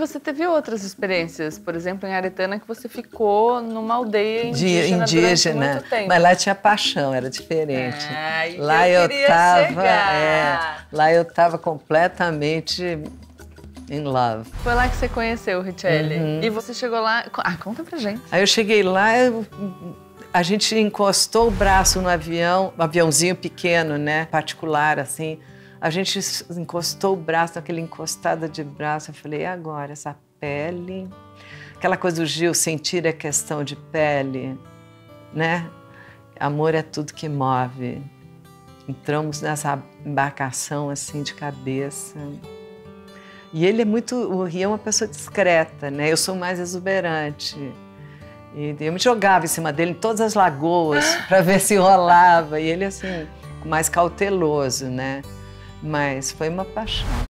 você teve outras experiências, por exemplo, em Aretana, que você ficou numa aldeia indígena durante muito tempo. Mas lá tinha paixão, era diferente. Lá eu tava, lá eu tava completamente in love. Foi lá que você conheceu o Richelli. E você chegou lá... conta pra gente. Aí eu cheguei lá, a gente encostou o braço no avião, um aviãozinho pequeno, né, particular, assim. A gente encostou o braço, naquela encostada de braço. Eu falei, e agora, essa pele? Aquela coisa do Gil, sentir é questão de pele, né? Amor é tudo que move. Entramos nessa embarcação, assim, de cabeça. E ele é muito... O Rio é uma pessoa discreta, né? Eu sou mais exuberante. E eu me jogava em cima dele em todas as lagoas para ver se rolava. E ele, assim, mais cauteloso, né? Mas foi uma paixão.